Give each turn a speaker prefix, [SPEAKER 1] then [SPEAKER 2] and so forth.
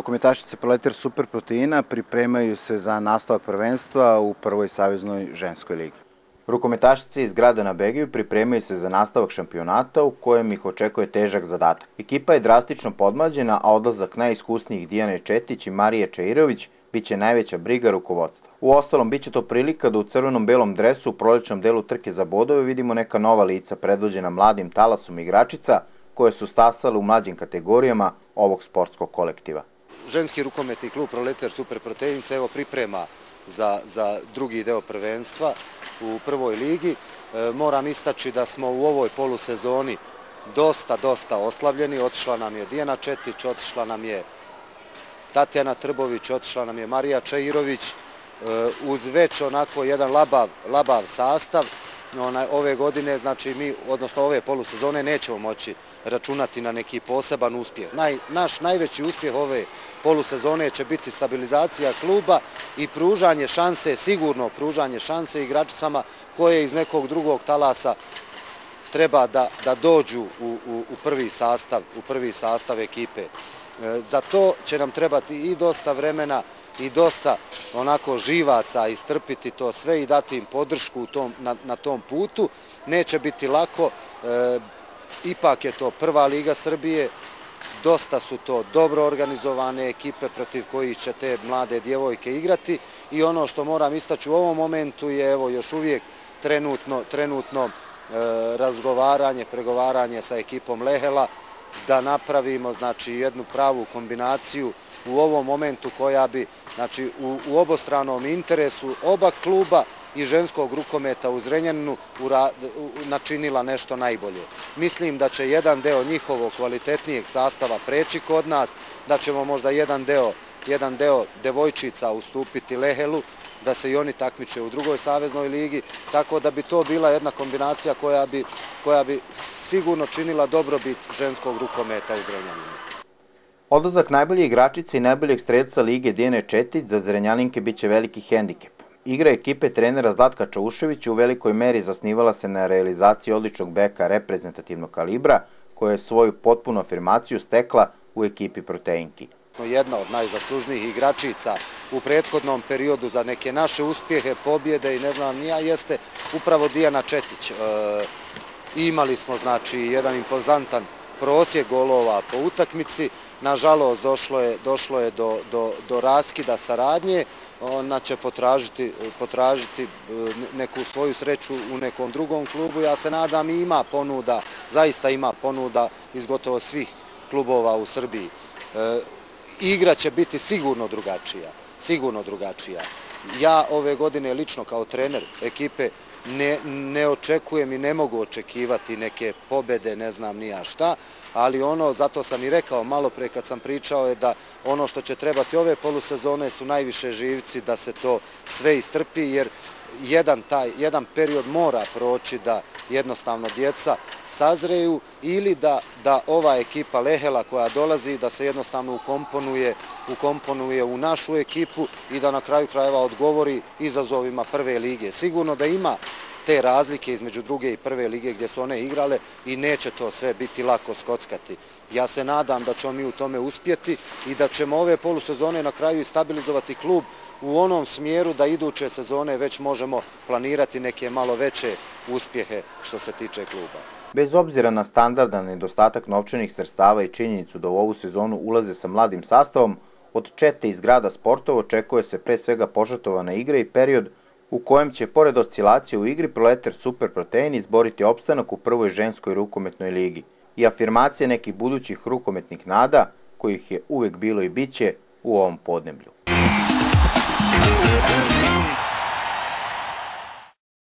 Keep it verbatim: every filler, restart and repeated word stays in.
[SPEAKER 1] Rukometašice Proleter Superproteina pripremaju se za nastavak prvenstva u prvoj saveznoj ženskoj ligi. Rukometašice iz grada na Begiju pripremaju se za nastavak šampionata u kojem ih očekuje težak zadatak. Ekipa je drastično podmlađena, a odlazak najiskusnijih Dijane Četić i Marije Čairović biće najveća briga rukovodstva. Uostalom, biće to prilika da u crvenom-belom dresu u prolećnom delu trke za bodove vidimo neka nova lica predvođena mladim talasom igračica koje su stasale u mlađim kategorijama ovog sportskog kolektiva.
[SPEAKER 2] Ženski rukometni klub Proleter Superprotein se evo priprema za, za drugi deo prvenstva u prvoj ligi. E, moram istaći da smo u ovoj polusezoni dosta, dosta oslabljeni. Otišla nam je Dijana Četić, otišla nam je Tatjana Trbović, otišla nam je Marija Čairović, e, uz već onako jedan labav, labav sastav. Ove godine, znači mi, odnosno ove polusezone, nećemo moći računati na neki poseban uspjeh. Naj, naš najveći uspjeh ove polusezone će biti stabilizacija kluba i pružanje šanse, sigurno pružanje šanse igračicama koje iz nekog drugog talasa treba da, da dođu u, u, u prvi sastav, u prvi sastav ekipe. E, za to će nam trebati i dosta vremena i dosta onako živaca istrpiti to sve i dati im podršku u tom, na, na tom putu. Neće biti lako, e, ipak je to prva liga Srbije, dosta su to dobro organizovane ekipe protiv kojih će te mlade djevojke igrati i ono što moram istaći u ovom momentu je evo još uvijek trenutno, trenutno e, razgovaranje, pregovaranje sa ekipom Lehela da napravimo znači jednu pravu kombinaciju u ovom momentu koja bi znači, u, u obostranom interesu oba kluba i ženskog rukometa u Zrenjaninu načinila nešto najbolje. Mislim da će jedan deo njihovog kvalitetnijeg sastava preći kod nas, da ćemo možda jedan deo, jedan deo devojčica ustupiti Lehelu, da se i oni takmiče u drugoj saveznoj ligi, tako da bi to bila jedna kombinacija koja bi, koja bi sigurno činila dobrobit ženskog rukometa u Zrenjaninu.
[SPEAKER 1] Odlazak najbolje igračice i najboljeg strelca lige Dijane Četić za Zrenjaninke biće veliki hendikep. Igra ekipe trenera Zlatka Čauševića u velikoj meri zasnivala se na realizaciji odličnog beka reprezentativnog kalibra, koja je svoju potpunu afirmaciju stekla u ekipi Proteinki.
[SPEAKER 2] Jedna od najzaslužnijih igračica u prethodnom periodu za neke naše uspjehe, pobjede i ne znam nija jeste upravo Dijana Četić. E, imali smo znači jedan impozantan prosjek golova po utakmici. Nažalost, došlo je, došlo je do, do, do raskida saradnje. Ona će potražiti, potražiti neku svoju sreću u nekom drugom klubu. Ja se nadam i ima ponuda, zaista ima ponuda iz gotovo svih klubova u Srbiji. E, igra će biti sigurno drugačija, sigurno drugačija. Ja ove godine lično kao trener ekipe Ne, ne očekujem i ne mogu očekivati neke pobjede, ne znam ni ja šta, ali ono, zato sam i rekao malo pre kad sam pričao je da ono što će trebati ove polusezone su najviše živci da se to sve istrpi, jer jedan, taj, jedan period mora proći da jednostavno djeca sazreju ili da, da ova ekipa Lehela koja dolazi da se jednostavno ukomponuje, ukomponuje u našu ekipu i da na kraju krajeva odgovori izazovima prve lige. Sigurno da ima te razlike između druge i prve lige gdje su one igrale i neće to sve biti lako skockati. Ja se nadam da ćemo mi u tome uspjeti i da ćemo ove polusezone na kraju stabilizovati klub u onom smjeru da iduće sezone već možemo planirati neke malo veće uspjehe što se tiče kluba.
[SPEAKER 1] Bez obzira na standardan nedostatak novčanih sredstava i činjenicu da u ovu sezonu ulaze sa mladim sastavom, od Čete iz grada sportova očekuje se pre svega požrtvovana igra i period u kojem će, pored oscilacije u igri, Proleter Superprotein izboriti opstanak u prvoj ženskoj rukometnoj ligi i afirmacije nekih budućih rukometnih nada, kojih je uvek bilo i biće u ovom podneblju.